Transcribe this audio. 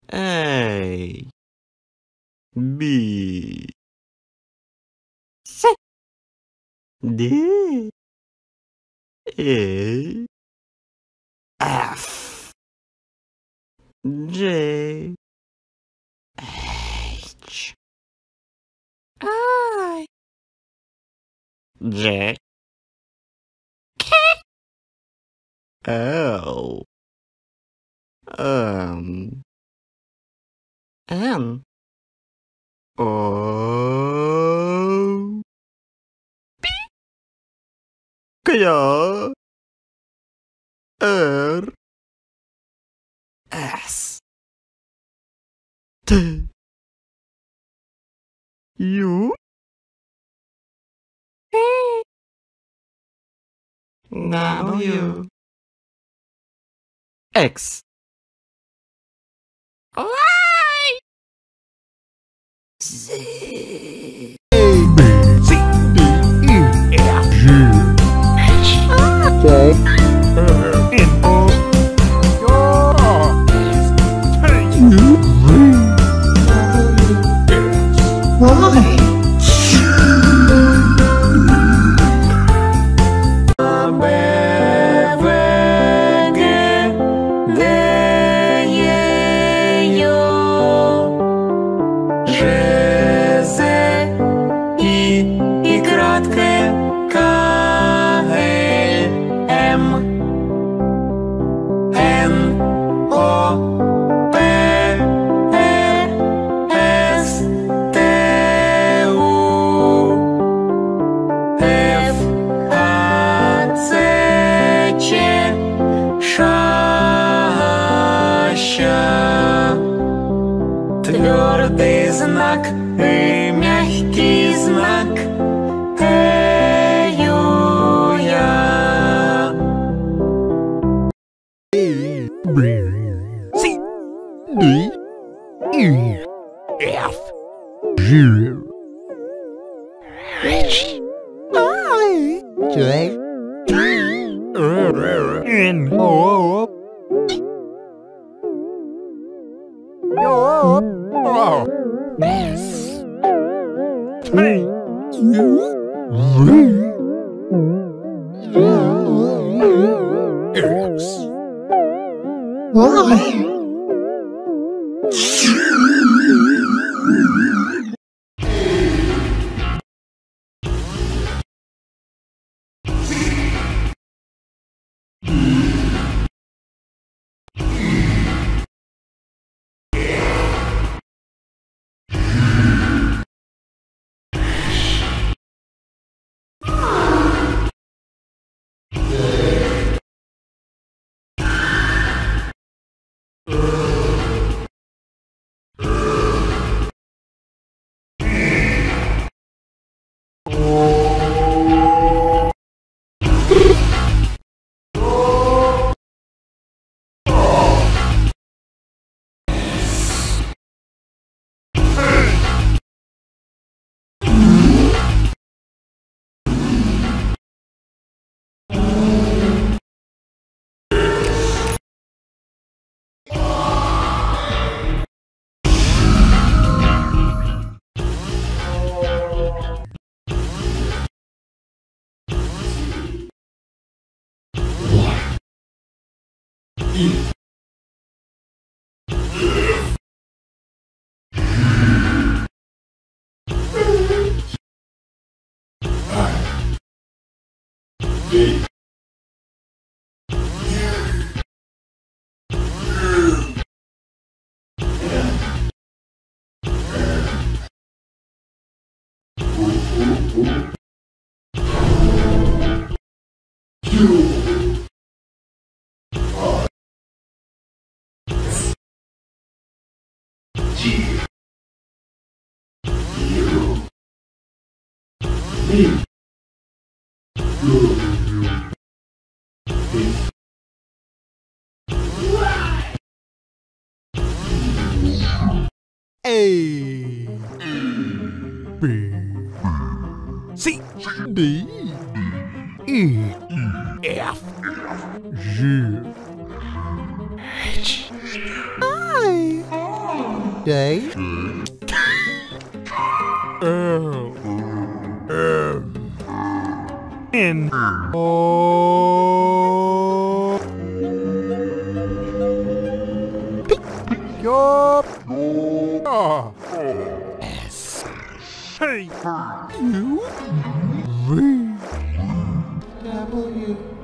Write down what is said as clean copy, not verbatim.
A, B, C, D, E, F, J, H, I, J, K, L, M, N, O, Q, R, S, T, U, V, W, X, Y, Z, A, B, C, D, E, F, G, H, K, L, M, O, Твердый знак и мягкий знак я. A, B, C, D, E, F, G, H, I, J, N, O, S, T, U, V, X, Y. A, B, C, D, E, F, G, H, I, D L N O P Yup S Hey U V W